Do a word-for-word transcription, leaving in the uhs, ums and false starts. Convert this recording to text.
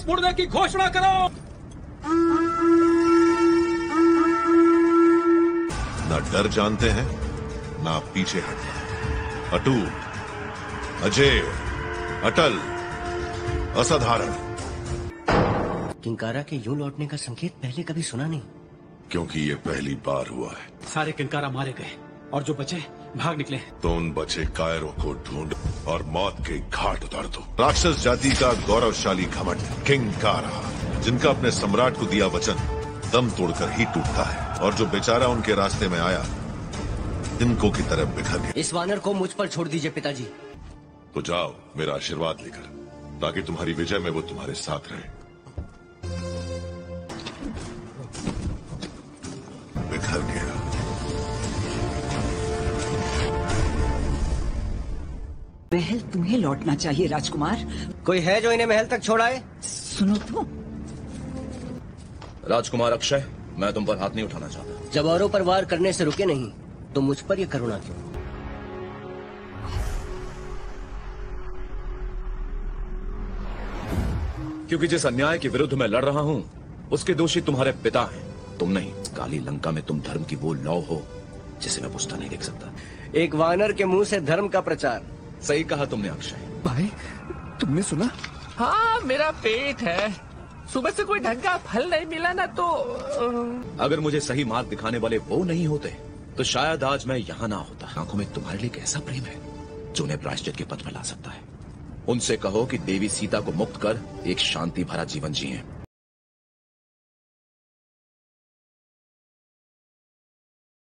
वापस मुड़ने की घोषणा करो। ना डर जानते हैं, ना पीछे हटना। अटूट, अजय, अटल, असाधारण। किंकारा के यूं लौटने का संकेत पहले कभी सुना नहीं। क्योंकि ये पहली बार हुआ है। सारे किंकारा मारे गए और जो बचे भाग निकले। तो उन बचे कायरों को ढूंढ और मौत के घाट उतार दो। राक्षस जाति का गौरवशाली घमंड किंकारा, जिनका अपने सम्राट को दिया वचन दम तोड़कर ही टूटता है, और जो बेचारा उनके रास्ते में आया इनको की तरफ बिखर गया। इस वानर को मुझ पर छोड़ दीजिए पिताजी। तो जाओ मेरा आशीर्वाद लेकर, ताकि तुम्हारी विजय में वो तुम्हारे साथ रहे। बिखर गया। महल तुम्हें लौटना चाहिए राजकुमार। कोई है जो इन्हें महल तक छोड़ाए? सुनो तो। राजकुमार अक्षय, मैं तुम पर हाथ नहीं उठाना चाहता। जब औरों पर वार करने से रुके नहीं तो मुझ पर ये करुणा क्यों? क्योंकि जिस अन्याय के विरुद्ध मैं लड़ रहा हूं उसके दोषी तुम्हारे पिता हैं, तुम नहीं। काली लंका में तुम धर्म की वो लौ हो जिसे मैं पुछता नहीं देख सकता। एक वानर के मुंह से धर्म का प्रचार। सही कहा तुमने अक्षय। भाई तुमने सुना? हाँ, मेरा पेट है। सुबह से कोई ढंग का फल नहीं मिला ना तो। अगर मुझे सही मार्ग दिखाने वाले वो नहीं होते तो शायद आज मैं यहाँ ना होता। आंखों में तुम्हारे लिए कैसा प्रेम है जो उन्हें प्रायश्चित के पथ पर ला सकता है। उनसे कहो कि देवी सीता को मुक्त कर एक शांति भरा जीवन जिए।